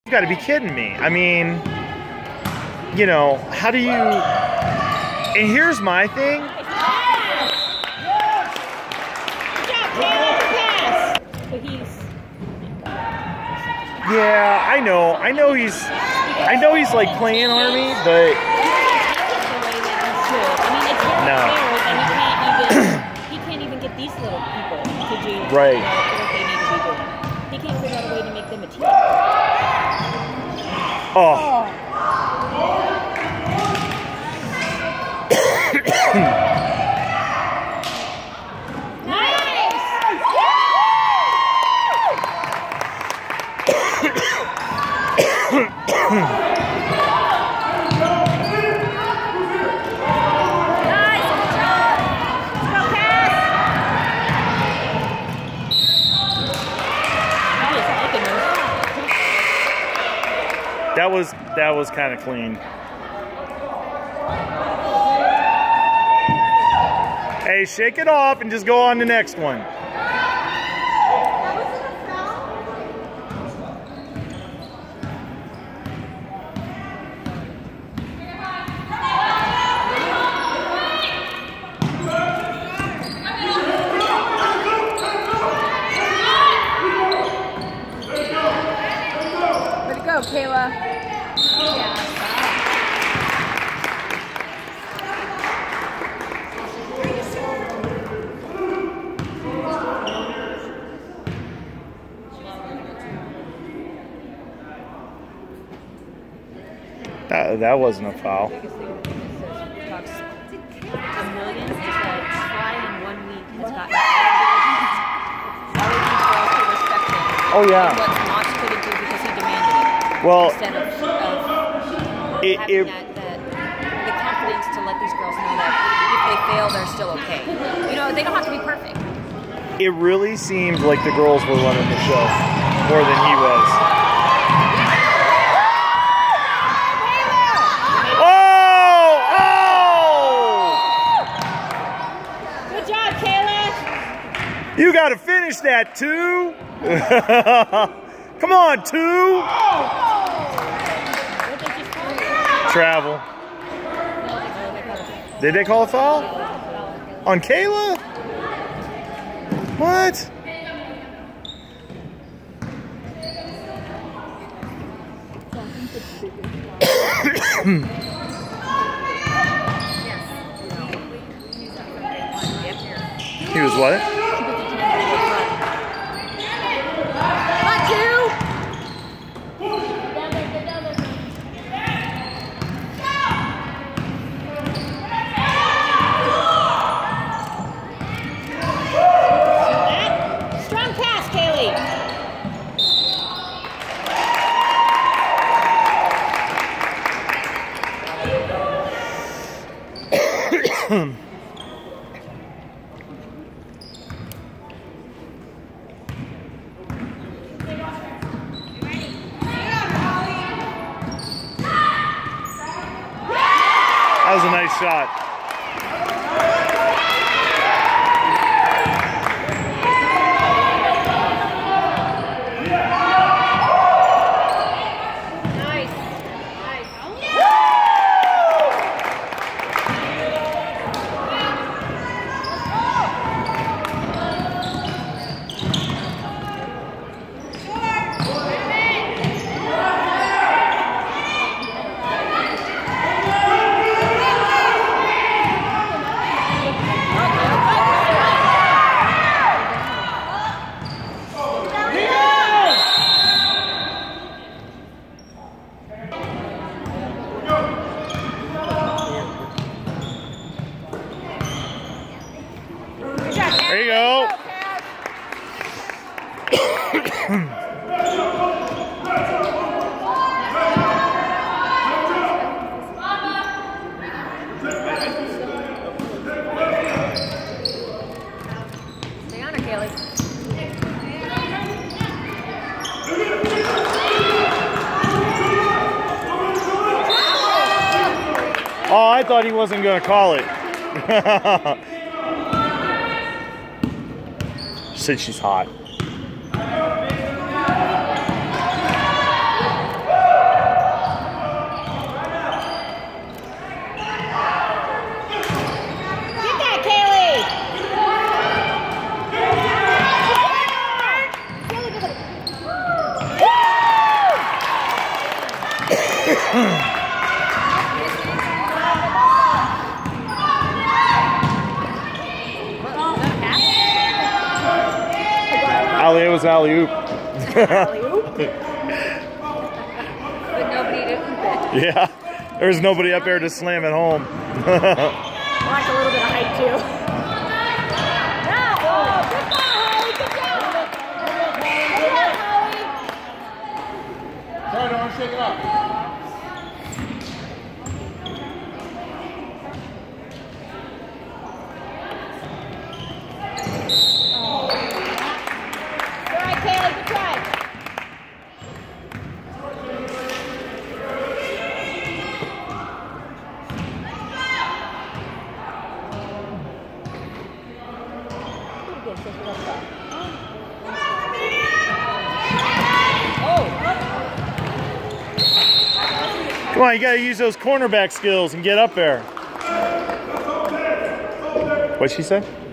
You gotta be kidding me. I mean, you know, how do you... And here's my thing. Yeah, I know he's like playing Army, but no. He can't even get these little people to do right. What they need to be doing. He can't figure out a way to make them a team. Oh. That was kind of clean. Hey, shake it off and just go on to the next one. Way to go, Kayla. That wasn't a foul. Oh yeah. What Mott's couldn't do because he demanded it. Well, instead of having the confidence to let these girls know that if they fail, they're still okay. You know, they don't have to be perfect. It really seemed like the girls were running the show more than he was. You got to finish that, 2. Come on, 2. Travel. Did they call a foul? On Kayla? What? He was what? Strong pass, Kaylee. That was a nice shot. There you go. Stay on her, Kaylee. Oh, I thought he wasn't going to call it. She said she's hot. It was alley-oop. Alley-oop? But nobody to oop it. Yeah, there's nobody up there to slam it home. Well, that's a little bit of height too. Sorry, don't shake it up. Come on, you gotta use those cornerback skills and get up there. What'd she say?